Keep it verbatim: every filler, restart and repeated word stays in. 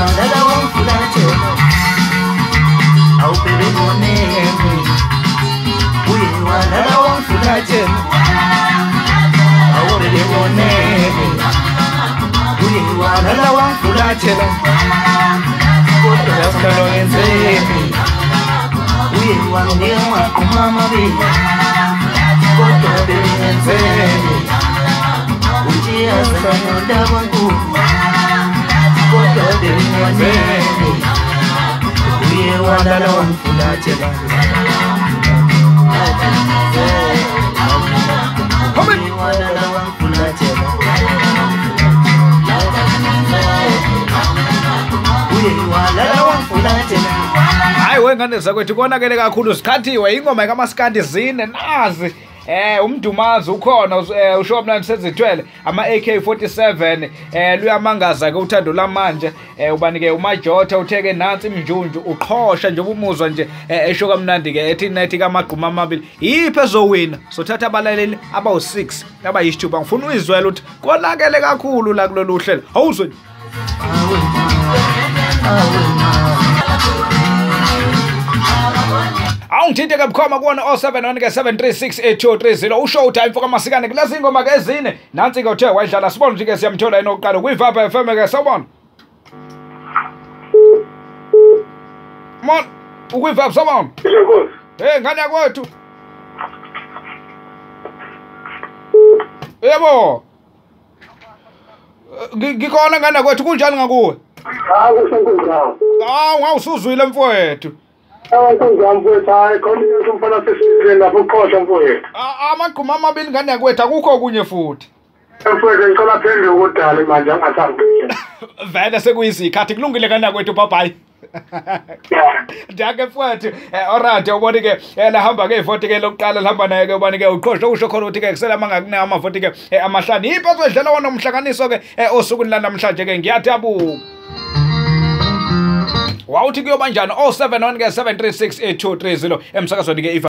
walala wamfulathela awubhebe ngonene uye walala wamfulathela awubhebe ngonene uye walala wamfulathela kodwa yasalo ngenzeni uye wanginika amaqhuma amabili kodwa bengenzeni uthi asanyondaba nkulu kodwa bengenzeni uye walala wamfulathela uye walala wamfulathela uye walala wamfulathela. Hayi wengane zakwethu konakele kakhulu sikhathiwe ingoma kaMaskandi zine nazi eh umdumazi ukhona usho mnandi sezithwele ama A K forty-seven eh luyamangaza ke uthando lamanje eh ubanike umajotha utheke nansi imnjunju uqhosha nje ubumuzwa nje esho kamnandi ke ethi night kamagquma amabili yiphi ezowina sothatha abalaleli abawu six abayisithupha ngifuna uyizwela ukuthi konakele kakhulu la kulolu hlelo awuzwe awungithinte ke bukhoma kuwona oh seven one seven three six eight two three zero ushow time mfoka masikane kulezi ingoma ke ezine nansi ke uthe wayidlala sibona nje ke siyamthola yena oqala kwiVapa F M ke sawubona mon ukwiVapa sawubona eh ngani yakwethu yebo ngikhona ngani yakwethu kunjani ngakuwe ah kusenkunjani ah ngawusuzwile mfowethu amagquma amabili ngane yakwethu akukho okunye futhi mfowethu ngicela phende ukudala manje angasazi vele sekuyizikhathi kulungile ngane yakwethu babayi Dake mfowethu alright ubone ke lahamba ke ivoti ke lokuqala lahamba naye ke ubone ke uqhosha usho khona ukuthi ke kusela mangakune amavoti ke amahlanu iphathwe edlela wona umhlakaniso ke osukwini la namhlanje ke ngiyathabuka wawuthi kuyobanjani oh seven one seven three six eight two three zero emsakazweni ke